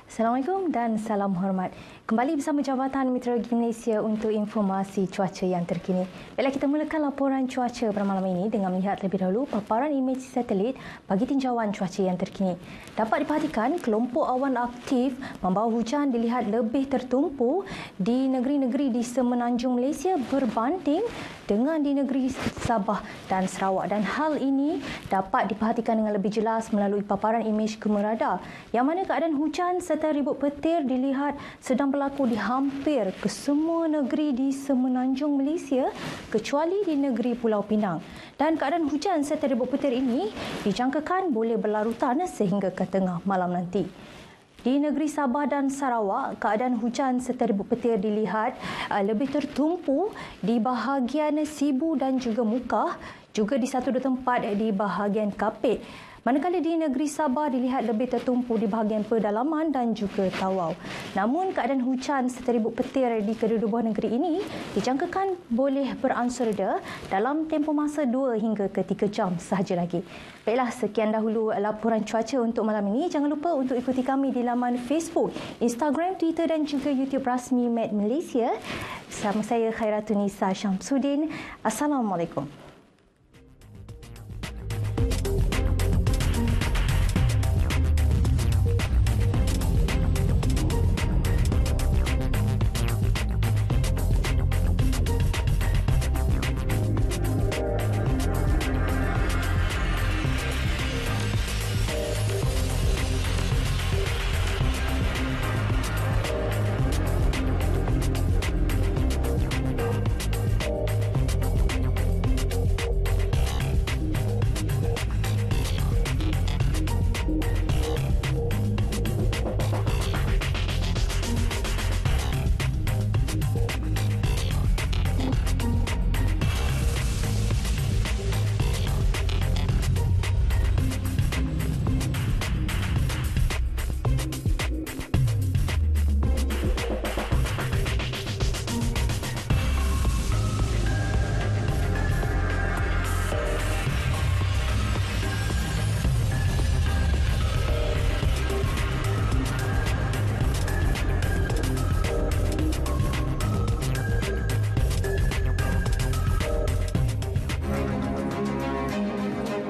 Assalamualaikum dan salam hormat. Kembali bersama Jabatan Meteorologi Malaysia untuk informasi cuaca yang terkini. Baiklah, kita mulakan laporan cuaca pada malam ini dengan melihat lebih dahulu paparan imej satelit bagi tinjauan cuaca yang terkini. Dapat diperhatikan kelompok awan aktif membawa hujan dilihat lebih tertumpu di negeri-negeri di semenanjung Malaysia berbanding dengan di negeri Sabah dan Sarawak, dan hal ini dapat diperhatikan dengan lebih jelas melalui paparan imej Gemma radar, yang mana keadaan hujan serta ribut petir dilihat sedang berlaku di hampir ke semua negeri di semenanjung Malaysia kecuali di negeri Pulau Pinang. Dan keadaan hujan serta ribut petir ini dijangkakan boleh berlarutan sehingga ke tengah malam nanti. Di negeri Sabah dan Sarawak, keadaan hujan serta ribut petir dilihat lebih tertumpu di bahagian Sibu dan juga Mukah, juga di satu dua tempat di bahagian Kapit. Manakala di negeri Sabah dilihat lebih tertumpu di bahagian pedalaman dan juga Tawau. Namun keadaan hujan serta ribut petir di kedua-dua negeri ini dijangkakan boleh beransur reda dalam tempoh masa 2 hingga ke 3 jam sahaja lagi. Baiklah, sekian dahulu laporan cuaca untuk malam ini. Jangan lupa untuk ikuti kami di laman Facebook, Instagram, Twitter dan juga YouTube rasmi Met Malaysia. Bersama saya Khairatunisa Syamsuddin. Assalamualaikum.